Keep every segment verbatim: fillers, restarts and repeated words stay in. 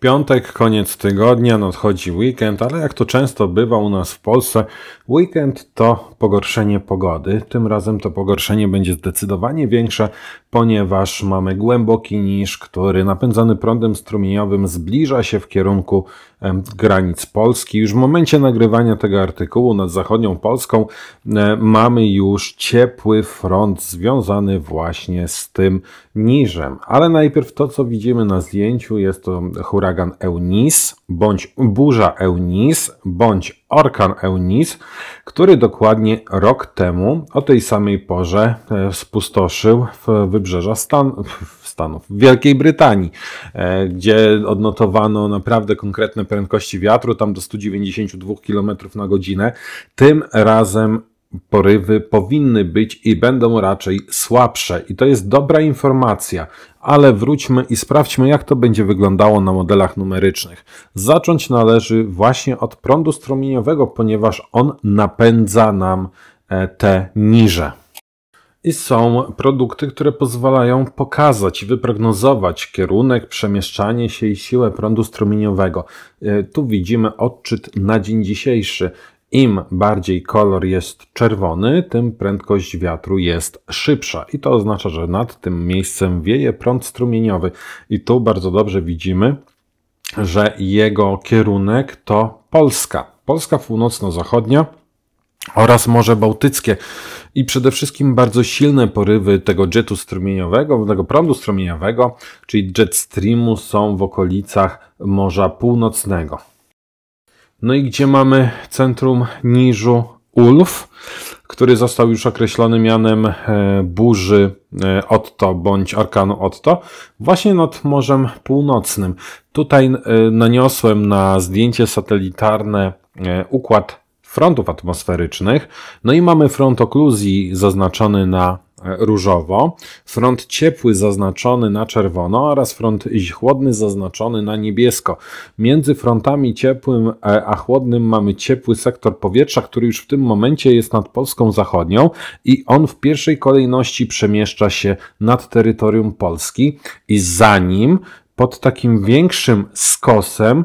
Piątek, koniec tygodnia, nadchodzi weekend, ale jak to często bywa u nas w Polsce, weekend to pogorszenie pogody. Tym razem to pogorszenie będzie zdecydowanie większe, ponieważ mamy głęboki niż, który napędzany prądem strumieniowym zbliża się w kierunku em, granic Polski. Już w momencie nagrywania tego artykułu nad zachodnią Polską e, mamy już ciepły front związany właśnie z tym niżem. Ale najpierw to, co widzimy na zdjęciu, jest to huragan Eunice, bądź burza Eunice, bądź orkan Eunice, który dokładnie rok temu o tej samej porze spustoszył w wybrzeża Stan Stanów, Wielkiej Brytanii, gdzie odnotowano naprawdę konkretne prędkości wiatru, tam do stu dziewięćdziesięciu dwóch kilometrów na godzinę. Tym razem porywy powinny być i będą raczej słabsze. I to jest dobra informacja, ale wróćmy i sprawdźmy, jak to będzie wyglądało na modelach numerycznych. Zacząć należy właśnie od prądu strumieniowego, ponieważ on napędza nam te niże. I są produkty, które pozwalają pokazać i wyprognozować kierunek, przemieszczanie się i siłę prądu strumieniowego. Tu widzimy odczyt na dzień dzisiejszy. Im bardziej kolor jest czerwony, tym prędkość wiatru jest szybsza. I to oznacza, że nad tym miejscem wieje prąd strumieniowy. I tu bardzo dobrze widzimy, że jego kierunek to Polska. Polska północno-zachodnia oraz Morze Bałtyckie. I przede wszystkim bardzo silne porywy tego jetu strumieniowego, tego prądu strumieniowego, czyli jet streamu, są w okolicach Morza Północnego. No i gdzie mamy centrum niżu Ulf, który został już określony mianem burzy Otto bądź orkanu Otto, właśnie nad Morzem Północnym. Tutaj naniosłem na zdjęcie satelitarne układ frontów atmosferycznych. No i mamy front okluzji zaznaczony na różowo, front ciepły zaznaczony na czerwono oraz front chłodny zaznaczony na niebiesko. Między frontami ciepłym a chłodnym mamy ciepły sektor powietrza, który już w tym momencie jest nad Polską Zachodnią i on w pierwszej kolejności przemieszcza się nad terytorium Polski i za nim pod takim większym skosem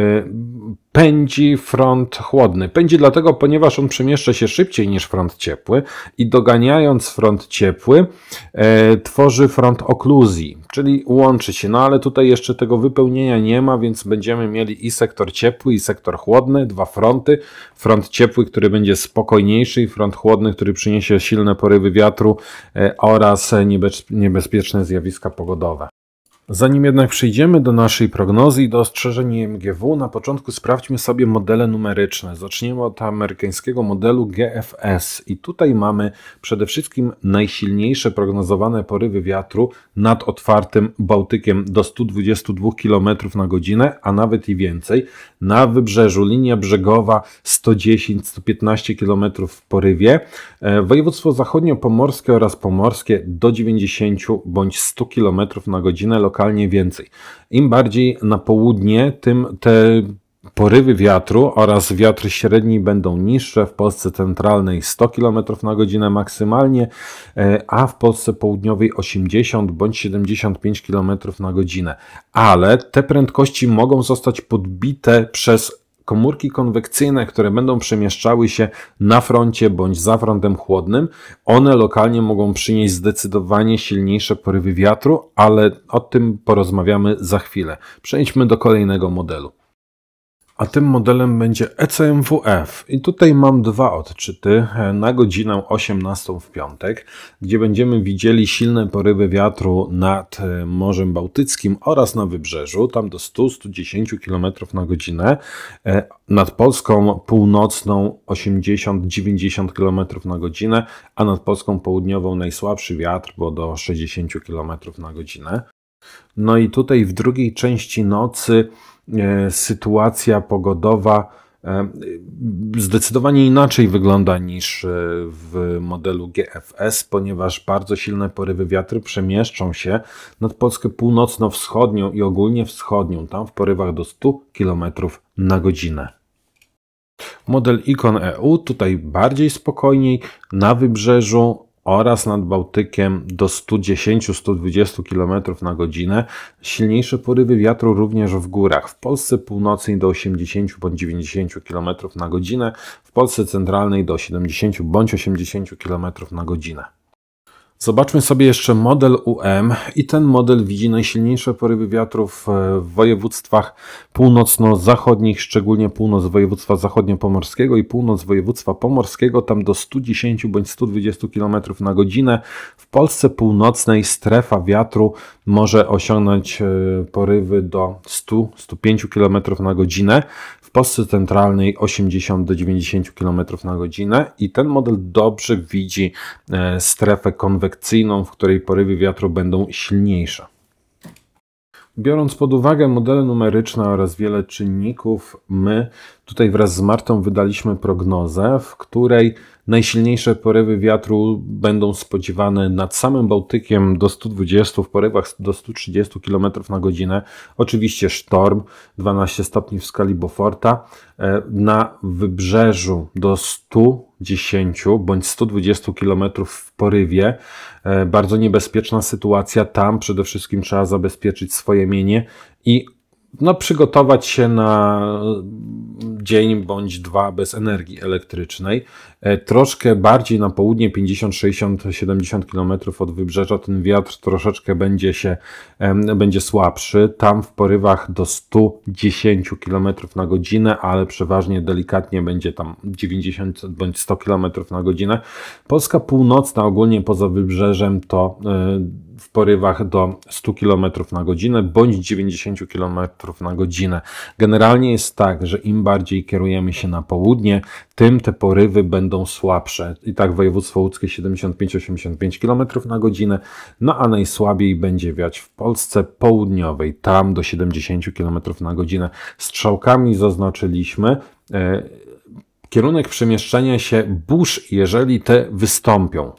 pędzi front chłodny. Pędzi dlatego, ponieważ on przemieszcza się szybciej niż front ciepły i doganiając front ciepły e, tworzy front okluzji, czyli łączy się. No ale tutaj jeszcze tego wypełnienia nie ma, więc będziemy mieli i sektor ciepły, i sektor chłodny, dwa fronty. Front ciepły, który będzie spokojniejszy i front chłodny, który przyniesie silne porywy wiatru e, oraz niebezpieczne zjawiska pogodowe. Zanim jednak przejdziemy do naszej prognozy i do ostrzeżeń I M G W, na początku sprawdźmy sobie modele numeryczne. Zaczniemy od amerykańskiego modelu G F S i tutaj mamy przede wszystkim najsilniejsze prognozowane porywy wiatru nad otwartym Bałtykiem do stu dwudziestu dwóch kilometrów na godzinę, a nawet i więcej. Na wybrzeżu linia brzegowa sto dziesięć do stu piętnastu kilometrów w porywie. Województwo zachodniopomorskie oraz pomorskie do dziewięćdziesięciu bądź stu kilometrów na godzinę, lokalnie więcej. Im bardziej na południe, tym te porywy wiatru oraz wiatry średni będą niższe. W Polsce centralnej sto kilometrów na godzinę maksymalnie, a w Polsce południowej osiemdziesiąt bądź siedemdziesiąt pięć kilometrów na godzinę. Ale te prędkości mogą zostać podbite przez komórki konwekcyjne, które będą przemieszczały się na froncie bądź za frontem chłodnym. One lokalnie mogą przynieść zdecydowanie silniejsze porywy wiatru, ale o tym porozmawiamy za chwilę. Przejdźmy do kolejnego modelu. A tym modelem będzie E C M W F. I tutaj mam dwa odczyty na godzinę osiemnastą w piątek, gdzie będziemy widzieli silne porywy wiatru nad Morzem Bałtyckim oraz na wybrzeżu, tam do stu do stu dziesięciu kilometrów na godzinę. Nad Polską północną osiemdziesiąt do dziewięćdziesięciu kilometrów na godzinę, a nad Polską południową najsłabszy wiatr, bo do sześćdziesięciu kilometrów na godzinę. No i tutaj w drugiej części nocy e, sytuacja pogodowa e, zdecydowanie inaczej wygląda niż w modelu G F S, ponieważ bardzo silne porywy wiatru przemieszczą się nad Polskę północno-wschodnią i ogólnie wschodnią, tam w porywach do stu kilometrów na godzinę. Model Icon E U, tutaj bardziej spokojniej, na wybrzeżu oraz nad Bałtykiem do stu dziesięciu do stu dwudziestu kilometrów na godzinę. Silniejsze porywy wiatru również w górach. W Polsce północnej do osiemdziesięciu bądź dziewięćdziesięciu kilometrów na godzinę, w Polsce centralnej do siedemdziesięciu bądź osiemdziesięciu kilometrów na godzinę. Zobaczmy sobie jeszcze model U M i ten model widzi najsilniejsze porywy wiatrów w województwach północno-zachodnich, szczególnie północ województwa zachodniopomorskiego i północ województwa pomorskiego, tam do stu dziesięciu bądź stu dwudziestu kilometrów na godzinę. W Polsce północnej strefa wiatru może osiągnąć porywy do stu do stu pięciu kilometrów na godzinę. W Polsce centralnej osiemdziesiąt do dziewięćdziesięciu kilometrów na godzinę i ten model dobrze widzi strefę konwekcyjną, w której porywy wiatru będą silniejsze. Biorąc pod uwagę modele numeryczne oraz wiele czynników, my tutaj wraz z Martą wydaliśmy prognozę, w której najsilniejsze porywy wiatru będą spodziewane nad samym Bałtykiem do stu dwudziestu, w porywach do stu trzydziestu kilometrów na godzinę. Oczywiście sztorm, dwanaście stopni w skali Beauforta. Na wybrzeżu do stu dziesięciu bądź stu dwudziestu kilometrów w porywie. Bardzo niebezpieczna sytuacja. Tam przede wszystkim trzeba zabezpieczyć swoje mienie i no, przygotować się na dzień bądź dwa bez energii elektrycznej. Troszkę bardziej na południe, pięćdziesiąt, sześćdziesiąt, siedemdziesiąt kilometrów od wybrzeża, ten wiatr troszeczkę będzie się będzie słabszy. Tam w porywach do stu dziesięciu kilometrów na godzinę, ale przeważnie delikatnie będzie tam dziewięćdziesiąt bądź sto kilometrów na godzinę. Polska północna, ogólnie poza wybrzeżem, to w porywach do stu kilometrów na godzinę bądź dziewięćdziesięciu kilometrów na godzinę. Generalnie jest tak, że im bardziej kierujemy się na południe, tym te porywy będą słabsze. I tak województwo łódzkie siedemdziesiąt pięć do osiemdziesięciu pięciu kilometrów na godzinę, no a najsłabiej będzie wiać w Polsce południowej, tam do siedemdziesięciu kilometrów na godzinę. Strzałkami zaznaczyliśmy e, kierunek przemieszczania się burz, jeżeli te wystąpią.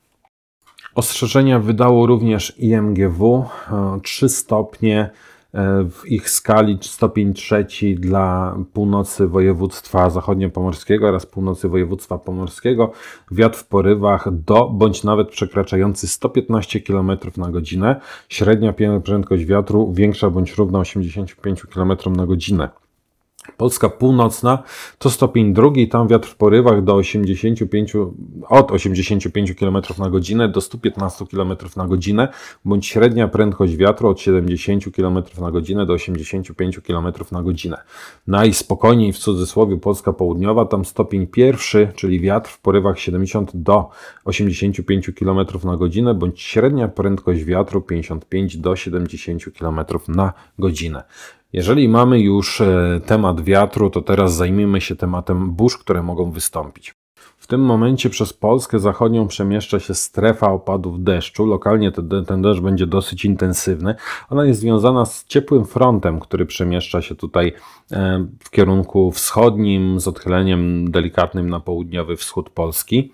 Ostrzeżenia wydało również I M G W, trzy stopnie w ich skali, stopień trzeci dla północy województwa zachodniopomorskiego oraz północy województwa pomorskiego. Wiatr w porywach do bądź nawet przekraczający sto piętnaście kilometrów na godzinę. Średnia prędkość wiatru większa bądź równa osiemdziesięciu pięciu kilometrom na godzinę. Polska północna to stopień drugi, tam wiatr w porywach do osiemdziesięciu pięciu, od osiemdziesięciu pięciu kilometrów na godzinę do stu piętnastu kilometrów na godzinę, bądź średnia prędkość wiatru od siedemdziesięciu kilometrów na godzinę do osiemdziesięciu pięciu kilometrów na godzinę. Najspokojniej w cudzysłowie Polska południowa, tam stopień pierwszy, czyli wiatr w porywach siedemdziesiąt do osiemdziesięciu pięciu kilometrów na godzinę, bądź średnia prędkość wiatru pięćdziesiąt pięć do siedemdziesięciu kilometrów na godzinę. Jeżeli mamy już temat wiatru, to teraz zajmijmy się tematem burz, które mogą wystąpić. W tym momencie przez Polskę zachodnią przemieszcza się strefa opadów deszczu. Lokalnie ten, ten deszcz będzie dosyć intensywny. Ona jest związana z ciepłym frontem, który przemieszcza się tutaj w kierunku wschodnim z odchyleniem delikatnym na południowy wschód Polski.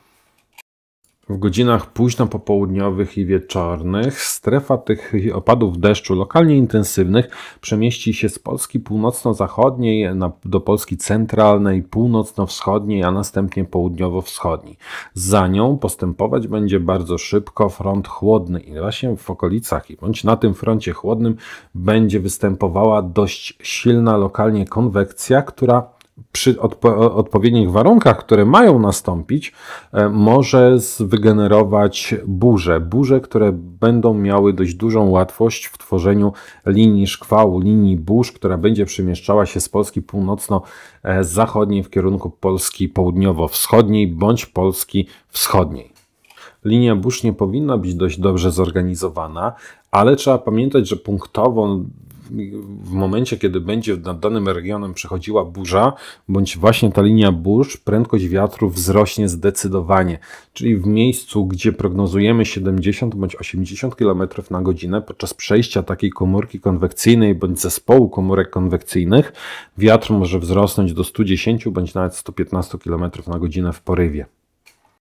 W godzinach późno popołudniowych i wieczornych strefa tych opadów deszczu lokalnie intensywnych przemieści się z Polski północno-zachodniej do Polski centralnej, północno-wschodniej, a następnie południowo-wschodniej. Za nią postępować będzie bardzo szybko front chłodny i właśnie w okolicach bądź na tym froncie chłodnym będzie występowała dość silna lokalnie konwekcja, która przy odpo odpowiednich warunkach, które mają nastąpić, może wygenerować burze. Burze, które będą miały dość dużą łatwość w tworzeniu linii szkwału, linii burz, która będzie przemieszczała się z Polski północno-zachodniej w kierunku Polski południowo-wschodniej bądź Polski wschodniej. Linia burz nie powinna być dość dobrze zorganizowana, ale trzeba pamiętać, że punktowo w momencie, kiedy będzie nad danym regionem przechodziła burza, bądź właśnie ta linia burz, prędkość wiatru wzrośnie zdecydowanie. Czyli w miejscu, gdzie prognozujemy siedemdziesiąt bądź osiemdziesiąt kilometrów na godzinę, podczas przejścia takiej komórki konwekcyjnej bądź zespołu komórek konwekcyjnych, wiatr może wzrosnąć do stu dziesięciu bądź nawet stu piętnastu kilometrów na godzinę w porywie.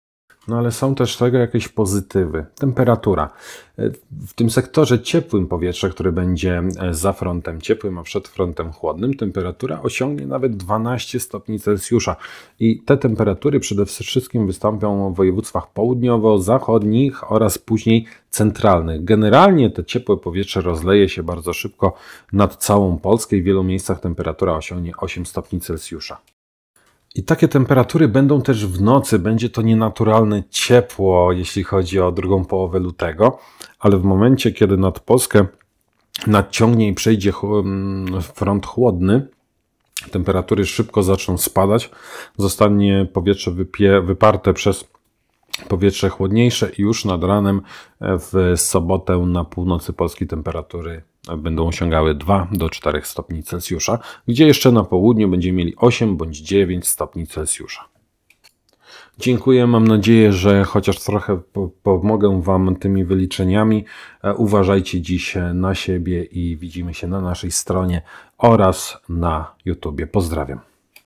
No ale są też tego jakieś pozytywy. Temperatura. W tym sektorze ciepłym powietrza, który będzie za frontem ciepłym, a przed frontem chłodnym, temperatura osiągnie nawet dwanaście stopni Celsjusza. I te temperatury przede wszystkim wystąpią w województwach południowo-zachodnich oraz później centralnych. Generalnie to ciepłe powietrze rozleje się bardzo szybko nad całą Polskę i w wielu miejscach temperatura osiągnie osiem stopni Celsjusza. I takie temperatury będą też w nocy. Będzie to nienaturalne ciepło, jeśli chodzi o drugą połowę lutego, ale w momencie, kiedy nad Polskę nadciągnie i przejdzie front chłodny, temperatury szybko zaczną spadać, zostanie powietrze wypie, wyparte przez powietrze chłodniejsze i już nad ranem w sobotę na północy Polski temperatury będą osiągały dwa do czterech stopni Celsjusza, gdzie jeszcze na południu będziemy mieli osiem bądź dziewięć stopni Celsjusza. Dziękuję, mam nadzieję, że chociaż trochę pomogę Wam tymi wyliczeniami. Uważajcie dziś na siebie i widzimy się na naszej stronie oraz na YouTubie. Pozdrawiam.